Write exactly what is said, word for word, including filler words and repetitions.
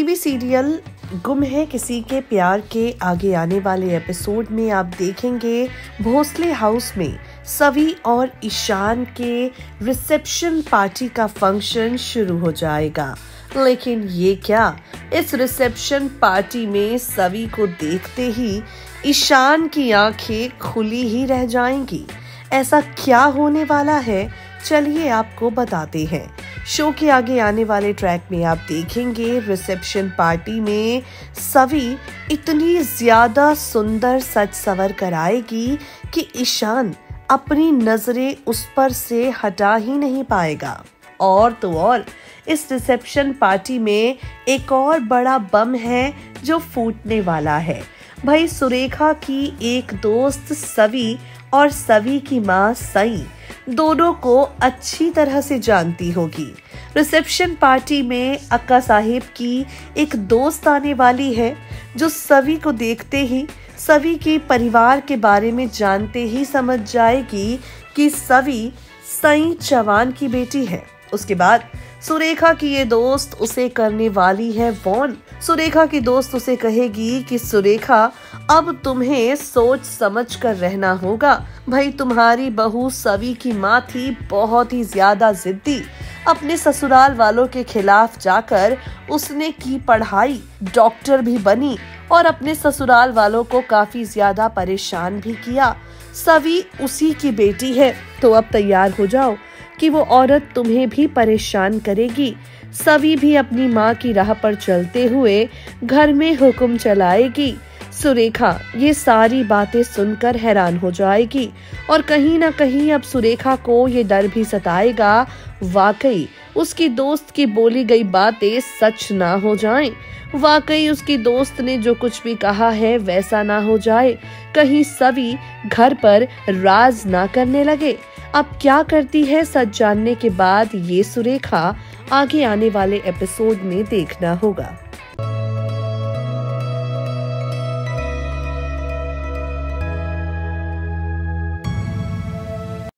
TV serial गुम है किसी के प्यार के आगे आने वाले एपिसोड में आप देखेंगे भोसले हाउस में सवी और ईशान के रिसेप्शन पार्टी का फंक्शन शुरू हो जाएगा। लेकिन ये क्या, इस रिसेप्शन पार्टी में सवी को देखते ही ईशान की आंखें खुली ही रह जाएंगी। ऐसा क्या होने वाला है, चलिए आपको बताते हैं। शो के आगे आने वाले ट्रैक में आप देखेंगे रिसेप्शन पार्टी में सवी इतनी ज्यादा सुंदर सज सवर कर आएगी कि ईशान अपनी नजरें उस पर से हटा ही नहीं पाएगा। और तो और इस रिसेप्शन पार्टी में एक और बड़ा बम है जो फूटने वाला है। भाई सुरेखा की एक दोस्त सवी और सवी की माँ सई दोनों को अच्छी तरह से जानती होगी। रिसेप्शन पार्टी में अक्का साहिब की एक दोस्त आने वाली है जो सवी को देखते ही सवी के परिवार के बारे में जानते ही समझ जाएगी कि सवी सई चौहान की बेटी है। उसके बाद सुरेखा की ये दोस्त उसे करने वाली है वॉर्न। सुरेखा की दोस्त उसे कहेगी कि सुरेखा अब तुम्हें सोच समझ कर रहना होगा। भाई तुम्हारी बहू सवी की माँ थी बहुत ही ज्यादा जिद्दी। अपने ससुराल वालों के खिलाफ जाकर उसने की पढ़ाई, डॉक्टर भी बनी और अपने ससुराल वालों को काफी ज्यादा परेशान भी किया। सवी उसी की बेटी है, तो अब तैयार हो जाओ कि वो औरत तुम्हें भी परेशान करेगी। सवी भी अपनी माँ की राह पर चलते हुए घर में हुक्म चलाएगी। सुरेखा ये सारी बातें सुनकर हैरान हो जाएगी और कहीं ना कहीं अब सुरेखा को ये डर भी सताएगा, वाकई उसकी दोस्त की बोली गई बातें सच ना हो जाएं। वाकई उसकी दोस्त ने जो कुछ भी कहा है वैसा ना हो जाए। कहीं सवी घर पर राज ना करने लगे। अब क्या करती है सच जानने के बाद ये सुरेखा आगे आने वाले एपिसोड में देखना होगा।